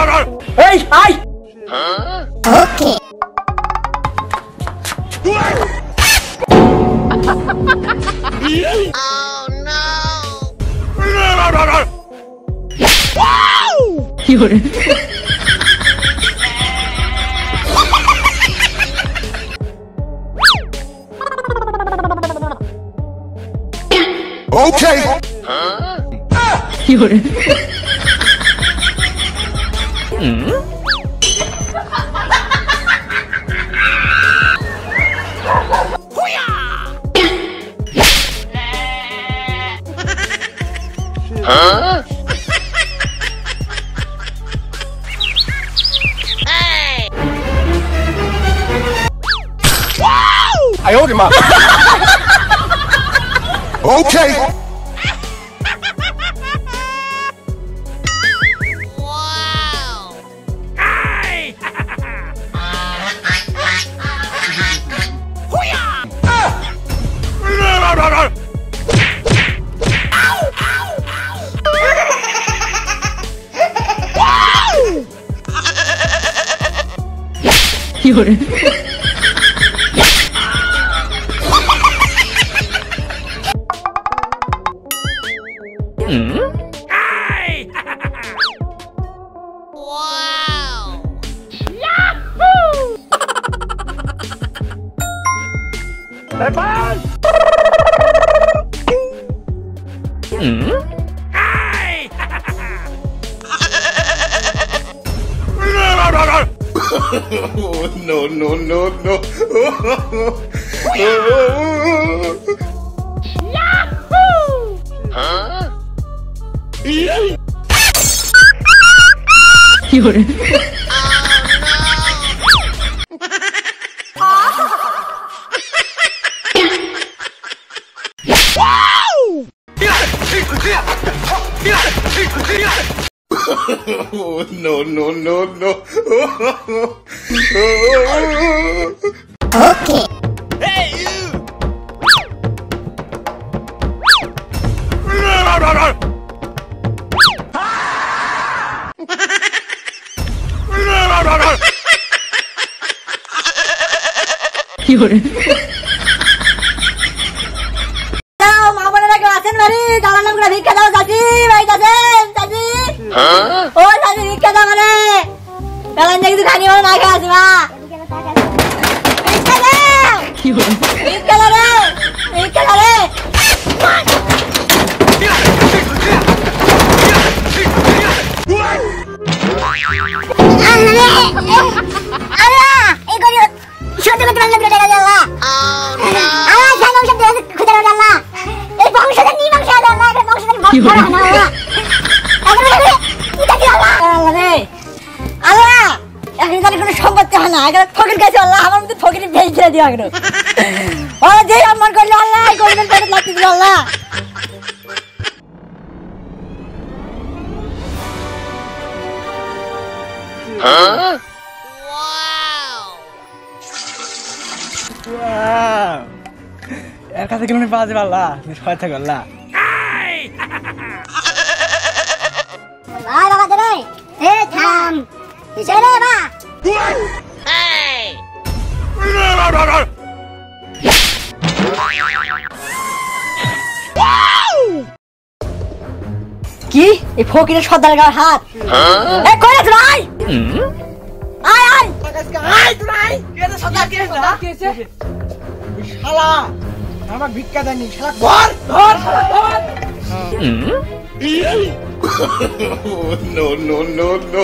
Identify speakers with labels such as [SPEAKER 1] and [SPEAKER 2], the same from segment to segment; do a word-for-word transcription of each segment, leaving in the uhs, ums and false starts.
[SPEAKER 1] এই আই
[SPEAKER 2] ওকে
[SPEAKER 1] কি করে
[SPEAKER 3] Okay.
[SPEAKER 1] কি করে
[SPEAKER 3] I owed him up. Okay.
[SPEAKER 1] কি করে
[SPEAKER 3] Oh, no, no, no, no.
[SPEAKER 1] কি করে
[SPEAKER 3] Oh, no, no, no, no.
[SPEAKER 2] Okay
[SPEAKER 3] Hey, you!
[SPEAKER 1] কি করে
[SPEAKER 2] দাও মা বোনেরা কেউ আছেন বাড়ি দাও নাম করে ভিক্ষা দাও চাচি ভাই আছেন চাচি ও চাচি ভিক্ষা দাও মানে কালান দেখি তো খানি না খেয়ে আসি মা ভিক্ষা দাও
[SPEAKER 1] কি করে
[SPEAKER 2] ভিক্ষা দাও রে ভিক্ষা দাও রে আল্লাহ এই করি সত্য করতে পারলে বেটা গেল আল্লাহ আল্লাহ জানো সব দেহ খুদা আল্লাহ এই বংশটা নি বংশ আল্লাহ এই বংশটা বড় না আল্লাহ আল্লাহ এটা কি আল্লাহ আল্লাহ রে আল্লাহ এখন তার কোনো সম্পত্তি হয় না আগে ফকির কাছে আল্লাহ আমার মধ্যে ফকির ভেজ ছেড়ে দিও আগে ও যে সম্মান করলে আল্লাহ করবেন পেটে লাগতে দিল আল্লাহ
[SPEAKER 3] Huh?
[SPEAKER 1] এর কাছে কেমন পাওয়া যাবে আল্লাহ তুমি সহায় থাকো আল্লাহ
[SPEAKER 2] ভাই বাবা দে এ থাম ছেড়ে বা কি এই ফকিরের সর্দার গার হাত এ কই আছে ভাই আয় আয়
[SPEAKER 1] আয় তুই আয় এটা সর্দার কে না কে আছে শালা আমাক ভিক্ষা দেনি শালা ধর ধর ধর
[SPEAKER 3] Oh, no, no, no, no.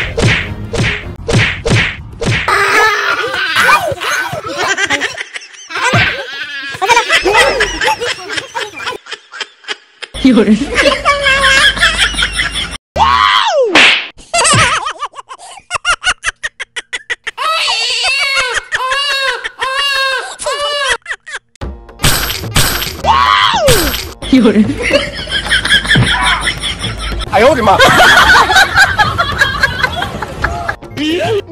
[SPEAKER 1] কি করে কি করে
[SPEAKER 3] I owed him up.